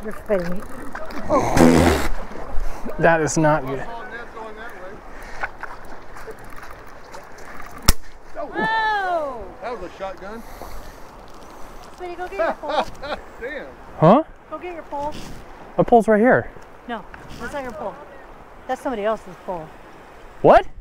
You're spitting me. That is not good. Oh! That was a shotgun. Sweetie, go get your pole. Damn. Huh? Go get your pole. My pole's right here. No, that's not your pole. That's somebody else's pole. What?